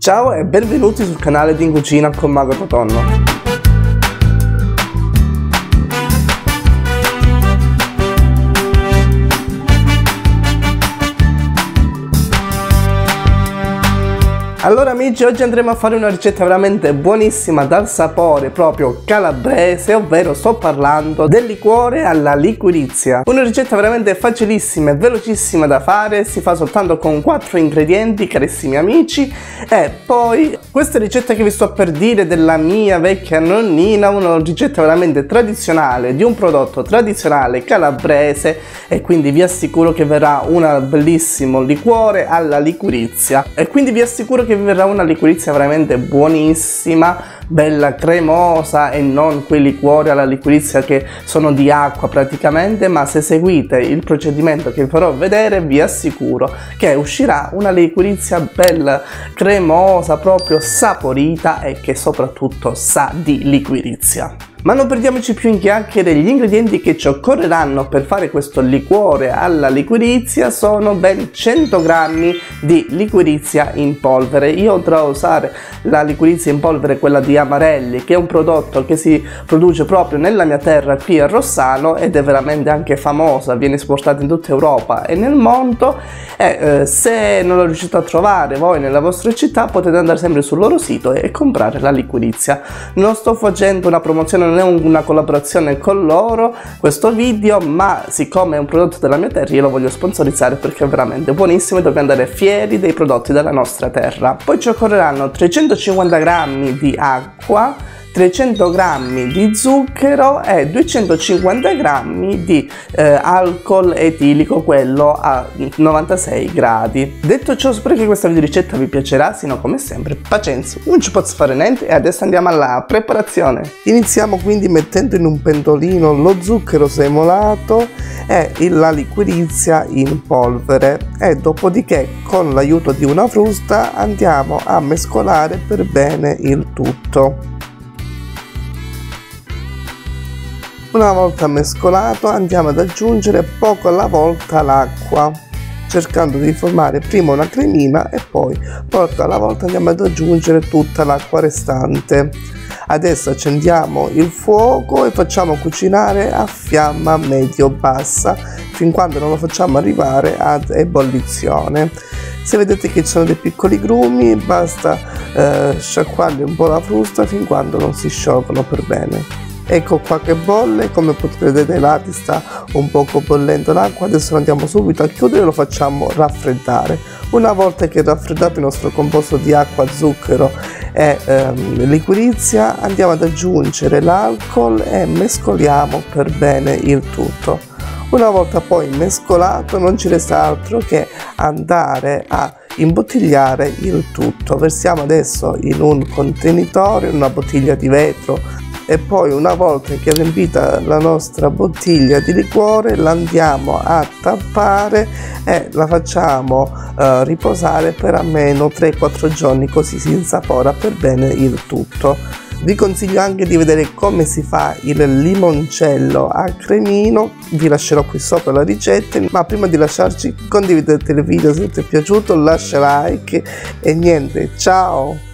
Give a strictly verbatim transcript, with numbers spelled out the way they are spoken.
Ciao e benvenuti sul canale di In Cucina con Mago Totonno. Allora amici, oggi andremo a fare una ricetta veramente buonissima dal sapore proprio calabrese, ovvero sto parlando del liquore alla liquirizia. Una ricetta veramente facilissima e velocissima da fare, si fa soltanto con quattro ingredienti, carissimi amici. E poi questa ricetta che vi sto per dire della mia vecchia nonnina, una ricetta veramente tradizionale di un prodotto tradizionale calabrese, e quindi vi assicuro che verrà un bellissimo liquore alla liquirizia. E quindi vi assicuro che vi verrà una liquirizia veramente buonissima, bella cremosa, e non quei liquori alla liquirizia che sono di acqua praticamente, ma se seguite il procedimento che vi farò vedere vi assicuro che uscirà una liquirizia bella cremosa, proprio saporita, e che soprattutto sa di liquirizia. Ma non perdiamoci più in chiacchiere, gli ingredienti che ci occorreranno per fare questo liquore alla liquirizia sono ben cento grammi di liquirizia in polvere. Io andrò a usare la liquirizia in polvere, quella di Amarelli, che è un prodotto che si produce proprio nella mia terra qui a Rossano ed è veramente anche famosa, viene esportata in tutta Europa e nel mondo. E eh, se non lo riuscite a trovare voi nella vostra città, potete andare sempre sul loro sito e comprare la liquirizia. Non sto facendo una promozione, non è una collaborazione con loro questo video, ma siccome è un prodotto della mia terra io lo voglio sponsorizzare perché è veramente buonissimo e dobbiamo andare fieri dei prodotti della nostra terra. Poi ci occorreranno trecentocinquanta grammi di acqua, trecento grammi di zucchero e duecentocinquanta grammi di eh, alcol etilico, quello a novantasei gradi. Detto ciò, spero che questa videoricetta vi piacerà, se no come sempre pazienza, non ci posso fare niente, e adesso andiamo alla preparazione. Iniziamo quindi mettendo in un pentolino lo zucchero semolato e la liquirizia in polvere, e dopodiché con l'aiuto di una frusta andiamo a mescolare per bene il tutto. Una volta mescolato andiamo ad aggiungere poco alla volta l'acqua, cercando di formare prima una cremina e poi poco alla volta andiamo ad aggiungere tutta l'acqua restante. Adesso accendiamo il fuoco e facciamo cucinare a fiamma medio-bassa fin quando non lo facciamo arrivare ad ebollizione. Se vedete che ci sono dei piccoli grumi, basta eh, sciacquarli un po' la frusta fin quando non si sciolgono per bene. Ecco qua che bolle, come potete vedere ai lati sta un poco bollendo l'acqua. Adesso andiamo subito a chiudere e lo facciamo raffreddare. Una volta che è raffreddato il nostro composto di acqua, zucchero e ehm, liquirizia, andiamo ad aggiungere l'alcol e mescoliamo per bene il tutto. Una volta poi mescolato non ci resta altro che andare a imbottigliare il tutto. Versiamo adesso in un contenitore, in una bottiglia di vetro, e poi una volta che è riempita la nostra bottiglia di liquore la andiamo a tappare e la facciamo eh, riposare per almeno tre quattro giorni, così si insapora per bene il tutto. Vi consiglio anche di vedere come si fa il limoncello a cremino, vi lascerò qui sopra la ricetta, ma prima di lasciarci condividete il video se ti è piaciuto, lascia like e niente, ciao!